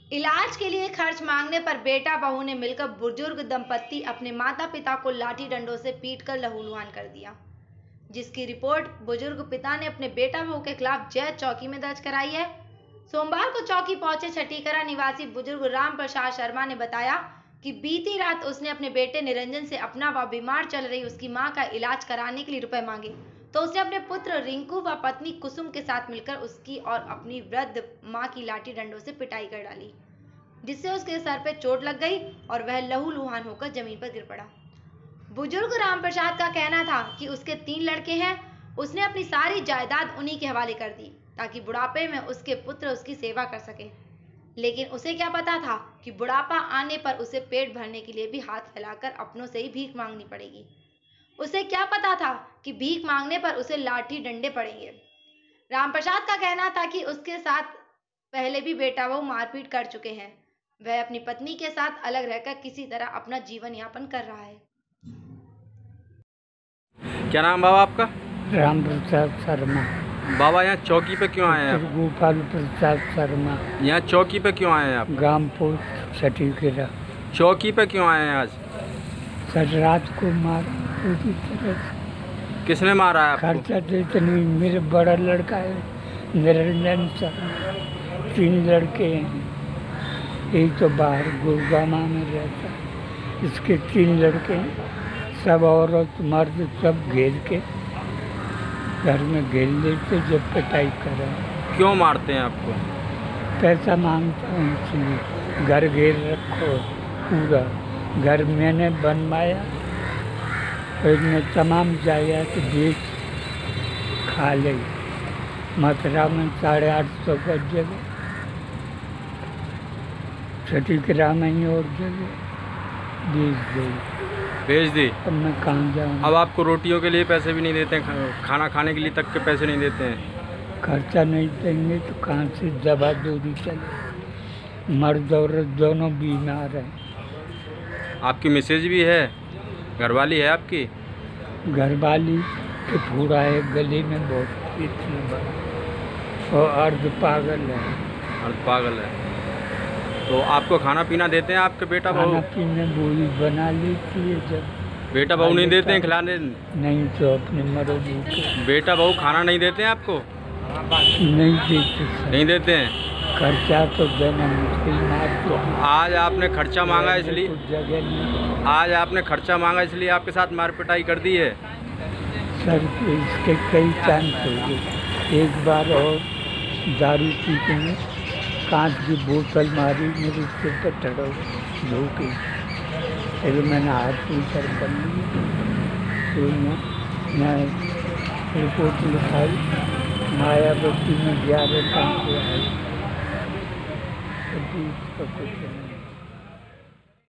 इलाज के लिए खर्च मांगने पर बेटा बहू ने मिलकर बुजुर्ग दंपत्ति अपने माता पिता को लाठी डंडों से पीटकर लहूलुहान कर दिया, जिसकी रिपोर्ट बुजुर्ग पिता ने अपने बेटा बहू के खिलाफ जैत चौकी में दर्ज कराई है। सोमवार को चौकी पहुंचे छठीकरा निवासी बुजुर्ग राम प्रसाद शर्मा ने बताया कि बीती रात उसने अपने बेटे निरंजन से अपना व बीमार चल रही उसकी मां का इलाज कराने के लिए रुपए मांगे, तो उसने अपने पुत्र रिंकू व पत्नी कुसुम के साथ मिलकर उसकी और अपनी वृद्ध मां की लाठी डंडों से पिटाई कर डाली, जिससे उसके सर पर चोट लग गई और वह लहूलुहान होकर जमीन पर गिर पड़ा। बुजुर्ग राम प्रसाद का कहना था कि उसके 3 लड़के हैं। उसने अपनी सारी जायदाद उन्हीं के हवाले कर दी ताकि बुढ़ापे में उसके पुत्र उसकी सेवा कर सके, लेकिन उसे क्या पता था कि बुढ़ापा आने पर उसे पेट भरने के लिए भी हाथ फैलाकर अपनों से ही भीख मांगनी पड़ेगी। उसे क्या पता था कि भीख मांगने पर उसे लाठी डंडे पड़ेंगे। रामप्रसाद का कहना था कि उसके साथ पहले भी बेटा बहू मारपीट कर चुके हैं। वह अपनी पत्नी के साथ अलग रहकर किसी तरह अपना जीवन यापन कर रहा है। क्या नाम बाबा आपका? राम प्रसाद शर्मा। बाबा यहाँ चौकी पे क्यों आए हैं आप? गोपाल प्रसाद शर्मा। यहाँ चौकी पे क्यों आए हैं आप? गांव पोस्ट छठीकरा। चौकी पे क्यों आए हैं आज? सर रात को मार पूरी तरह से। किसने मारा है आपको? खर्चा देते नहीं। मेरे बड़ा लड़का है निरंजन शर्मा, 3 लड़के हैं। एक तो बाहर गुड़गामा में रहता है, इसके 3 लड़के हैं। सब औरत मर्द सब घेर के घर में घेर लेते जब पिटाई करें। क्यों मारते हैं आपको? पैसा मांगता हूँ इसलिए। घर घेर रखो पूरा। घर मैंने बनवाया और इसमें तमाम जायदाद बेच खा ली। मथुरा में 850 का जगह, छठीकरा में ही और जगह भेज दी। अब मैं कहाँ जाऊँ? अब आपको रोटियों के लिए पैसे भी नहीं देते हैं, खाना खाने के लिए तक के पैसे नहीं देते हैं। खर्चा नहीं देंगे तो कहाँ से दवा दूरी चले। मर्द औरत दोनों बीमार हैं। आपकी मिसेज भी है, घरवाली है आपकी? घरवाली के पूरा है गले में बहुत इतनी बड़ा और अर्ध पागल है। अर्ध पागल है। तो आपको खाना पीना देते हैं आपके बेटा बहू? खाना पीने बोली बना लेती है जब। बेटा बहू नहीं देते हैं खिलाने? नहीं तो अपने मरो भूखे। बेटा बहू खाना नहीं देते हैं आपको? नहीं देते सर। नहीं देते हैं। खर्चा तो देना मुश्किल मार। तो आज आपने खर्चा मांगा इसलिए? जगह नहीं। आज आपने खर्चा मांगा इसलिए आपके साथ मार पिटाई कर दी है? सर इसके कई चांस हो गए। एक बार और दारू पीते में कांच की बोतल मारी, मेरे सिर पर चढ़ो धोके। फिर मैंने हाथ ऊपर कर ली। तो मैं रिपोर्ट लिखाई। मायावती में 11 टांके आई। कुछ नहीं।